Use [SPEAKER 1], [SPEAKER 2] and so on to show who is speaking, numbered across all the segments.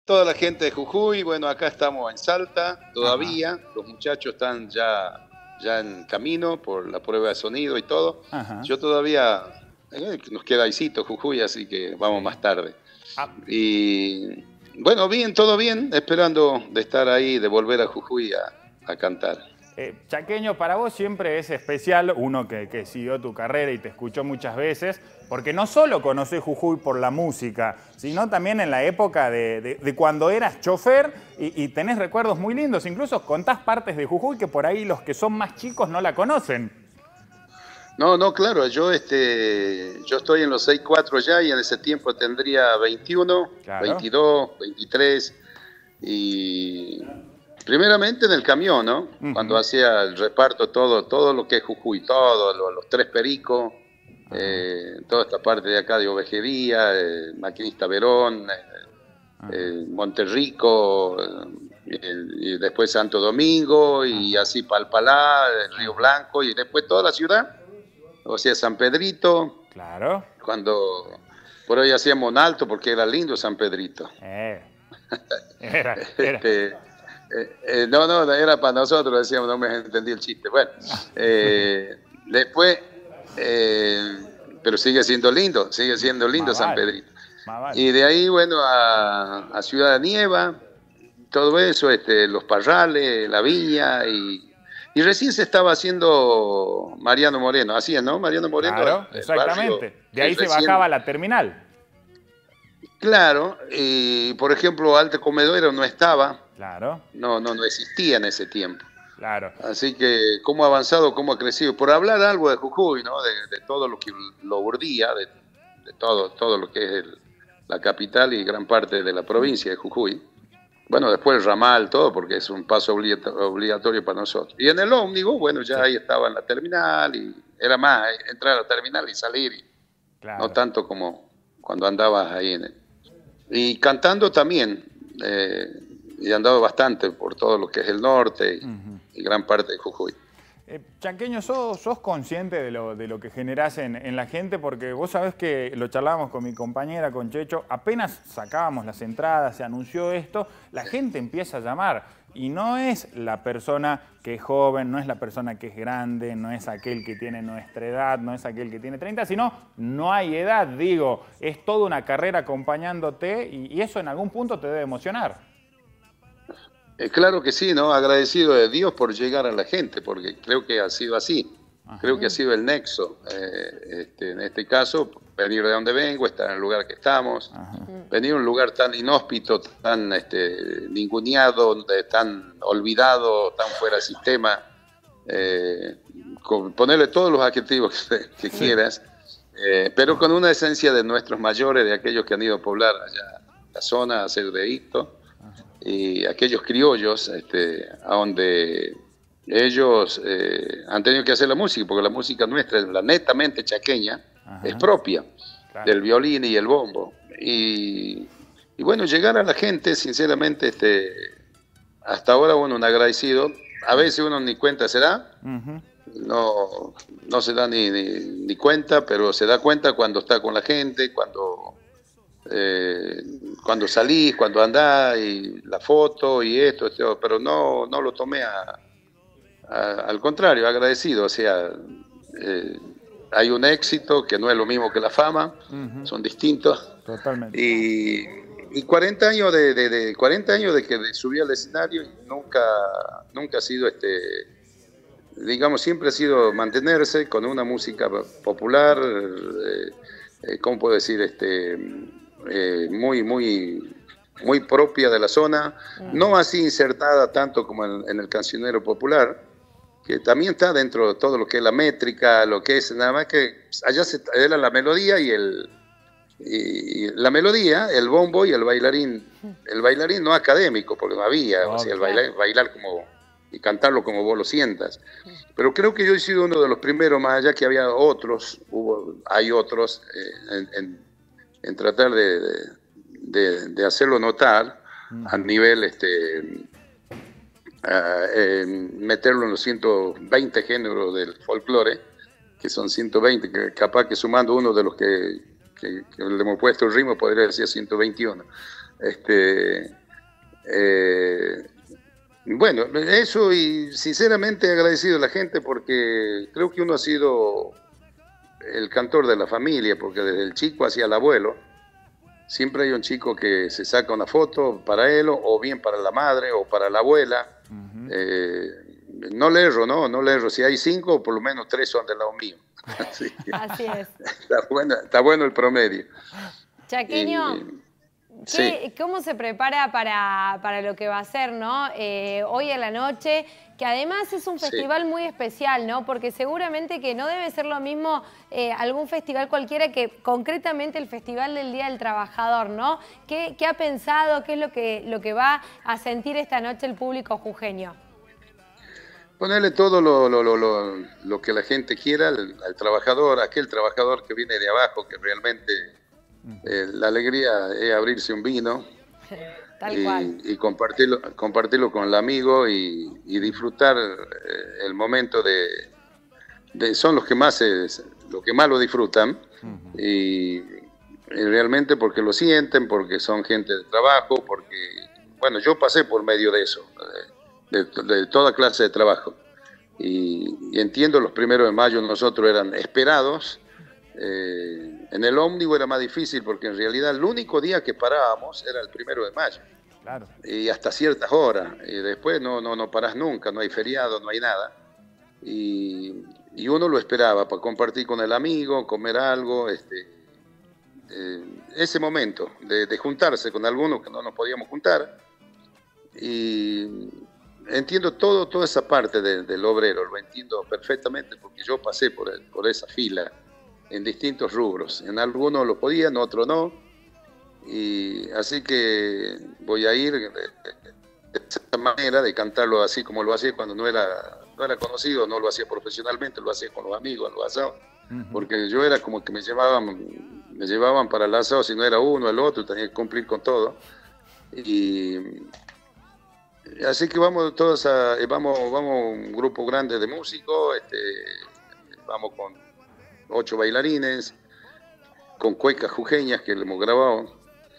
[SPEAKER 1] toda la gente de Jujuy. Bueno, acá estamos en Salta
[SPEAKER 2] Ajá,
[SPEAKER 1] todavía. Los muchachos están ya en camino por la prueba de sonido y todo.
[SPEAKER 2] ajá,
[SPEAKER 1] Yo todavía, nos queda aisito Jujuy, así que vamos
[SPEAKER 2] sí.
[SPEAKER 1] más tarde.
[SPEAKER 2] Ah,
[SPEAKER 1] Y bueno, bien, todo bien, esperando de estar ahí, de volver a Jujuy a cantar.
[SPEAKER 2] Chaqueño, para vos siempre es especial, uno que siguió tu carrera y te escuchó muchas veces, porque no solo conocés Jujuy por la música, sino también en la época de cuando eras chofer y tenés recuerdos muy lindos. Incluso contás partes de Jujuy que por ahí los que son más chicos no la conocen.
[SPEAKER 1] No, no, claro, yo estoy en los 64 ya y en ese tiempo tendría 21,
[SPEAKER 2] Claro.
[SPEAKER 1] 22, 23 y primeramente en el camión, ¿no? Cuando
[SPEAKER 2] Ujú,
[SPEAKER 1] hacía el reparto todo lo que es Jujuy, los Tres Pericos,
[SPEAKER 2] ajá,
[SPEAKER 1] toda esta parte de acá de Ovejería, Maquinista Verón,
[SPEAKER 2] ajá,
[SPEAKER 1] Monterrico, y después Santo Domingo y
[SPEAKER 2] ajá,
[SPEAKER 1] así Palpalá, Río
[SPEAKER 2] ajá.
[SPEAKER 1] Blanco y después toda la ciudad, o sea, San Pedrito,
[SPEAKER 2] Claro.
[SPEAKER 1] cuando por ahí hacíamos un alto porque era lindo San Pedrito.
[SPEAKER 2] Eh, era.
[SPEAKER 1] Este, no, no, era para nosotros, decíamos, no me entendí el chiste. Bueno, después, eh, pero sigue siendo lindo
[SPEAKER 2] Más
[SPEAKER 1] San
[SPEAKER 2] vale,
[SPEAKER 1] Pedrito.
[SPEAKER 2] más vale.
[SPEAKER 1] Y de ahí, bueno, a Ciudad de Nieva, todo eso, los Parrales, la Viña, y recién se estaba haciendo Mariano Moreno, así es, ¿no? Mariano Moreno,
[SPEAKER 2] Claro,
[SPEAKER 1] el barrio
[SPEAKER 2] exactamente. De
[SPEAKER 1] que
[SPEAKER 2] ahí se bajaba
[SPEAKER 1] recién,
[SPEAKER 2] la terminal.
[SPEAKER 1] claro, y por ejemplo, Alto Comedero no estaba,
[SPEAKER 2] Claro,
[SPEAKER 1] no existía en ese tiempo.
[SPEAKER 2] claro.
[SPEAKER 1] Así que cómo ha avanzado, cómo ha crecido. Por hablar algo de Jujuy, ¿no? De todo lo que lo urdía, de todo lo que es la capital y gran parte de la provincia de Jujuy. Bueno, después el ramal, todo, porque es un paso obligatorio para nosotros. Y en el ómnibus, bueno, ya
[SPEAKER 2] Sí,
[SPEAKER 1] ahí estaba en la terminal y era más entrar a la terminal y salir, y no
[SPEAKER 2] claro.
[SPEAKER 1] tanto como cuando andabas ahí y cantando también, eh, y he andado bastante por todo lo que es el norte
[SPEAKER 2] Ujú.
[SPEAKER 1] y gran parte de Jujuy.
[SPEAKER 2] Chanqueño, ¿sos consciente de lo que generás en la gente? Porque vos sabés que lo charlábamos con mi compañera, con Checho, apenas sacábamos las entradas, se anunció esto, la gente empieza a llamar. Y no es la persona que es joven, no es la persona que es grande, no es aquel que tiene nuestra edad, no es aquel que tiene 30, sino no hay edad, digo, es toda una carrera acompañándote y eso en algún punto te debe emocionar.
[SPEAKER 1] Claro que sí, ¿no? Agradecido de Dios por llegar a la gente, porque creo que ha sido así. Creo
[SPEAKER 2] Ajá,
[SPEAKER 1] que ha sido el nexo. En este caso, venir de donde vengo, estar en el lugar que estamos,
[SPEAKER 2] ajá.
[SPEAKER 1] venir a un lugar tan inhóspito, tan ninguneado, tan olvidado, tan fuera de sistema, eh, ponerle todos los adjetivos que
[SPEAKER 2] Sí,
[SPEAKER 1] quieras, pero con una esencia de nuestros mayores, de aquellos que han ido a poblar allá la zona, a hacer de hito y aquellos criollos, a donde ellos han tenido que hacer la música, porque la música nuestra, la netamente chaqueña, es
[SPEAKER 2] ajá,
[SPEAKER 1] propia
[SPEAKER 2] claro.
[SPEAKER 1] del violín y el bombo. Y bueno, llegar a la gente, sinceramente, hasta ahora, bueno, un agradecido. A veces uno ni cuenta se da,
[SPEAKER 2] Ujú.
[SPEAKER 1] no se da ni cuenta, pero se da cuenta cuando está con la gente, eh, cuando salís, cuando andás, y la foto y esto, pero no lo tomé al contrario, agradecido, o sea, eh, hay un éxito que no es lo mismo que la fama,
[SPEAKER 2] Ujú,
[SPEAKER 1] son distintos,
[SPEAKER 2] totalmente.
[SPEAKER 1] y, y 40 años 40 años de que subí al escenario y nunca ha sido digamos, siempre ha sido mantenerse con una música popular, ¿cómo puedo decir? Muy propia de la zona, no
[SPEAKER 2] Ajá.
[SPEAKER 1] así insertada tanto como en el cancionero popular, que también está dentro de todo lo que es la métrica, lo que es, nada más que allá era la melodía y la melodía, el bombo y el bailarín no académico, porque no había, o sea,
[SPEAKER 2] Obvio.
[SPEAKER 1] bailar como y cantarlo como vos lo sientas. Pero creo que yo he sido uno de los primeros, más allá que había otros, hay otros, en tratar de hacerlo notar a
[SPEAKER 2] Ujú.
[SPEAKER 1] nivel, meterlo en los 120 géneros del folclore, que son 120, que capaz que sumando uno de los que le hemos puesto el ritmo podría decir 121. Este, eh, bueno, eso, y sinceramente agradecido a la gente porque creo que uno ha sido el cantor de la familia, porque desde el chico hacia el abuelo, siempre hay un chico que se saca una foto para él, o bien para la madre o para la abuela. Eh, no le erro, ¿no? No le erro. Si hay 5, por lo menos 3 son del lado mío. Así
[SPEAKER 3] Así es.
[SPEAKER 1] Está bueno el promedio.
[SPEAKER 3] Chaqueño,
[SPEAKER 1] Sí.
[SPEAKER 3] ¿cómo se prepara para lo que va a ser, ¿no? Hoy en la noche, que además es un festival muy especial, ¿no? Porque seguramente que no debe ser lo mismo algún festival cualquiera que concretamente el Festival del Día del Trabajador, ¿no? ¿Qué ha pensado? ¿Qué es lo que va a sentir esta noche el público jujeño?
[SPEAKER 1] Ponerle todo lo que la gente quiera al trabajador, aquel trabajador que viene de abajo, que realmente la alegría es abrirse un vino
[SPEAKER 3] Tal cual.
[SPEAKER 1] y compartirlo con el amigo y disfrutar el momento son los que más lo disfrutan y realmente porque lo sienten, porque son gente de trabajo, porque, bueno, yo pasé por medio de eso, de toda clase de trabajo. Y entiendo, los 1 de mayo nosotros eran esperados. En el ómnibus era más difícil porque en realidad el único día que parábamos era el 1 de mayo.
[SPEAKER 2] Claro.
[SPEAKER 1] Y hasta ciertas horas. Y después no parás nunca, no hay feriado, no hay nada. Y uno lo esperaba para compartir con el amigo, comer algo, ese momento de juntarse con algunos que no nos podíamos juntar. Y entiendo toda esa parte del obrero, lo entiendo perfectamente porque yo pasé por esa fila en distintos rubros. En algunos lo podía, en otros no. Y así que voy a ir de esa manera de cantarlo así como lo hacía cuando no era conocido, no lo hacía profesionalmente, lo hacía con los amigos en los asados. Porque yo era como que me llevaban para el asado, si no era uno, el otro, tenía que cumplir con todo. Y así que vamos todos vamos un grupo grande de músicos, vamos con 8 bailarines, con cuecas jujeñas que le hemos grabado,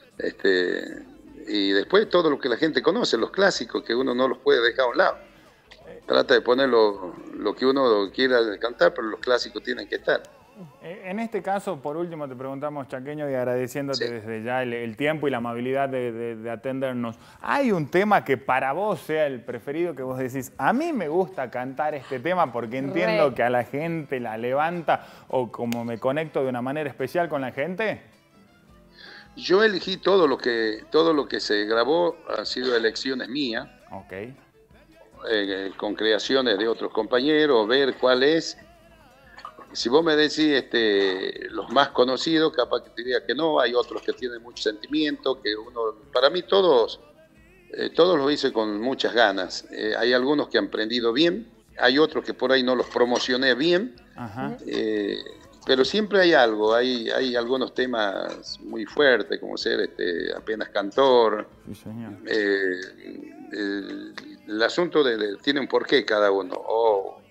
[SPEAKER 1] y después todo lo que la gente conoce, los clásicos que uno no los puede dejar a un lado. Trata de poner lo que uno quiera cantar, pero los clásicos tienen que estar.
[SPEAKER 2] En este caso, por último, te preguntamos, Chaqueño, y agradeciéndote desde ya el tiempo y la amabilidad de atendernos. ¿Hay un tema que para vos sea el preferido, que vos decís, a mí me gusta cantar este tema porque entiendo que a la gente la levanta, o como me conecto de una manera especial con la gente?
[SPEAKER 1] Yo elegí todo lo que se grabó, han sido elecciones mías.
[SPEAKER 2] Ok.
[SPEAKER 1] Con creaciones de otros compañeros, ver cuál es. Si vos me decís los más conocidos, capaz que te diría que no, hay otros que tienen mucho sentimiento, para mí todos los hice con muchas ganas. Hay algunos que han aprendido bien, hay otros que por ahí no los promocioné bien, pero siempre hay algo, hay algunos temas muy fuertes, como ser Apenas Cantor.
[SPEAKER 2] Sí, señor.
[SPEAKER 1] El asunto tiene un porqué cada uno, o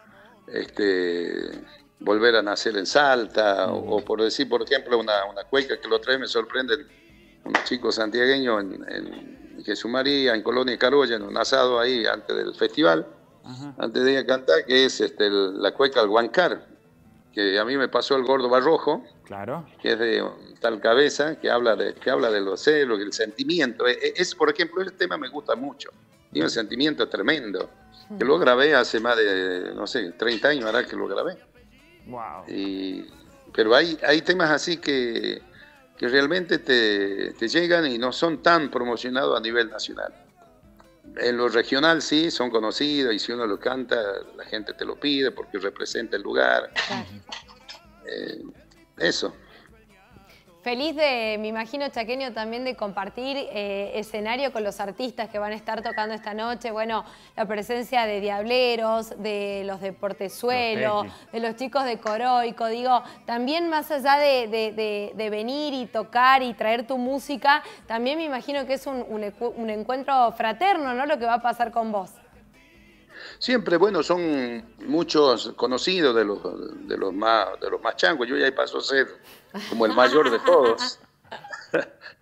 [SPEAKER 1] Volver a Nacer en Salta, o por decir, por ejemplo, una cueca que la otra vez me sorprende, unos chicos santiagueños en Jesús María, en Colonia y Carolla, en un asado ahí antes del festival, antes de ir a cantar, que es la cueca al Huancar, que a mí me pasó el Gordo Barrojo,
[SPEAKER 2] claro,
[SPEAKER 1] que es de tal cabeza, que habla de los celos, del sentimiento. Por ejemplo, ese tema me gusta mucho, tiene un sentimiento tremendo, que lo grabé hace más de, no sé, 30 años ahora que lo grabé.
[SPEAKER 2] Wow.
[SPEAKER 1] Pero hay temas así que realmente te llegan y no son tan promocionados a nivel nacional. En lo regional sí, son conocidos, y si uno lo canta, la gente te lo pide porque representa el lugar. Eso.
[SPEAKER 3] Feliz me imagino, Chaqueño, también de compartir escenario con los artistas que van a estar tocando esta noche. Bueno, la presencia de Diableros, de los de Portezuelo, de los chicos de Coroico. Digo, también más allá de venir y tocar y traer tu música, también me imagino que es un encuentro fraterno, ¿no? Lo que va a pasar con vos.
[SPEAKER 1] Siempre, bueno, son muchos conocidos de los más changos. Yo ya paso a ser como el mayor de todos.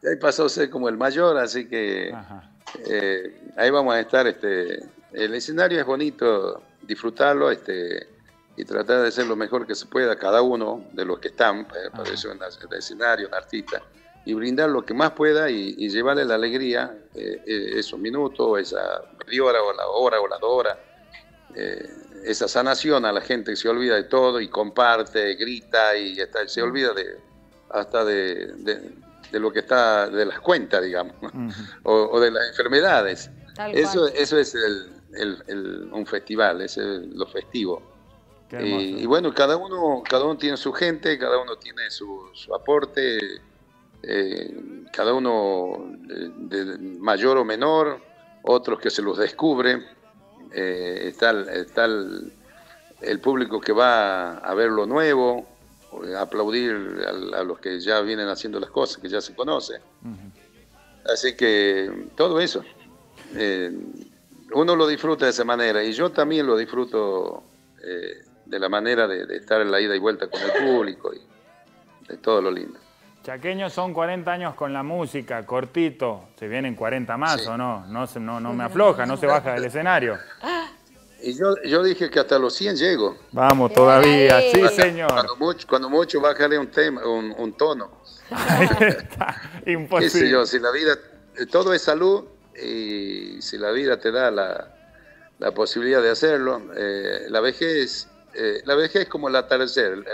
[SPEAKER 1] ahí pasó a ser como el mayor, así que ahí vamos a estar. El escenario es bonito, disfrutarlo y tratar de hacer lo mejor que se pueda cada uno de los que están, para eso en el escenario, un artista, y brindar lo que más pueda y llevarle la alegría, esos minutos, esa media hora o la 2 horas, esa sanación a la gente que se olvida de todo y comparte, grita y se olvida hasta de lo que está, de las cuentas, digamos, o de las enfermedades. Eso es un festival, es lo festivo. Y bueno, cada uno tiene su gente, cada uno tiene su aporte, cada uno de mayor o menor, otros que se los descubre. Está el público que va a ver lo nuevo, a aplaudir a los que ya vienen haciendo las cosas, que ya se conocen. Así que todo eso, uno lo disfruta de esa manera, y yo también lo disfruto de la manera de estar en la ida y vuelta con el público y de todo lo lindo.
[SPEAKER 2] Chaqueño, son 40 años con la música, cortito. ¿Se vienen 40 más o no? No me afloja, no se baja del escenario.
[SPEAKER 1] Y yo dije que hasta los 100 llego.
[SPEAKER 2] Vamos todavía, sí, señor.
[SPEAKER 1] Cuando mucho, bájale un tono.
[SPEAKER 2] Está, imposible.
[SPEAKER 1] ¿Qué sé yo? Si la vida, todo es salud, y si la vida te da la posibilidad de hacerlo, la vejez es como el atardecer,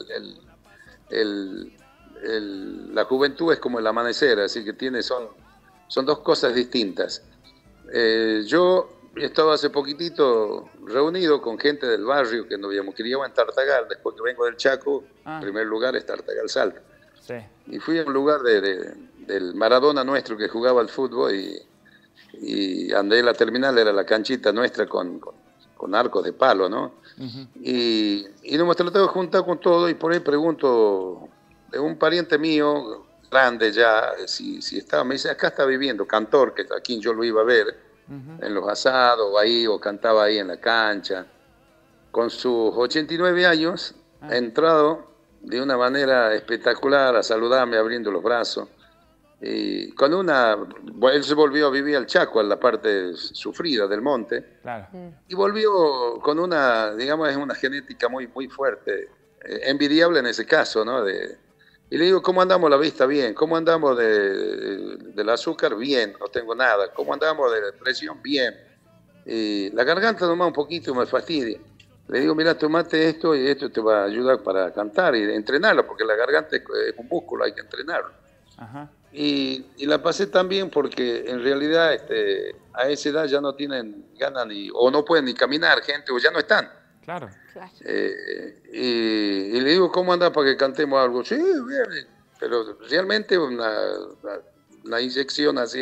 [SPEAKER 1] la juventud es como el amanecer, así que son dos cosas distintas. Yo estaba hace poquitito reunido con gente del barrio que nos habíamos criado en Tartagal, después que vengo del Chaco, en primer lugar es Tartagal Salta. Sí. Y fui a un lugar del Maradona nuestro que jugaba al fútbol y andé la terminal, era la canchita nuestra con arcos de palo, ¿no? Y nos hemos tratado de juntar con todo, y por ahí pregunto de un pariente mío, grande ya, si estaba, me dice, acá está viviendo Cantor, que aquí yo lo iba a ver, en los asados ahí, o cantaba ahí en la cancha. Con sus 89 años, ha entrado de una manera espectacular a saludarme abriendo los brazos. Y él se volvió a vivir al Chaco, a la parte sufrida del monte, claro. Y volvió con digamos, es una genética muy, muy fuerte, envidiable en ese caso, ¿no? Y le digo, ¿cómo andamos la vista? Bien. ¿Cómo andamos del azúcar? Bien, no tengo nada. ¿Cómo andamos de presión? Bien. Y la garganta nomás un poquito me fastidia. Le digo, mira, tomate esto y esto te va a ayudar para cantar y entrenarlo, porque la garganta es un músculo, hay que entrenarlo. Ajá. Y la pasé tan bien porque en realidad a esa edad ya no tienen ganas o no pueden ni caminar, gente, o ya no están. Claro. Y le digo, ¿cómo anda para que cantemos algo? Sí, bien, pero realmente una inyección así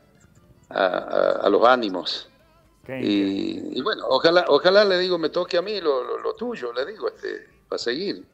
[SPEAKER 1] a los ánimos. Y bueno, ojalá le digo, me toque a mí lo tuyo, le digo, para seguir.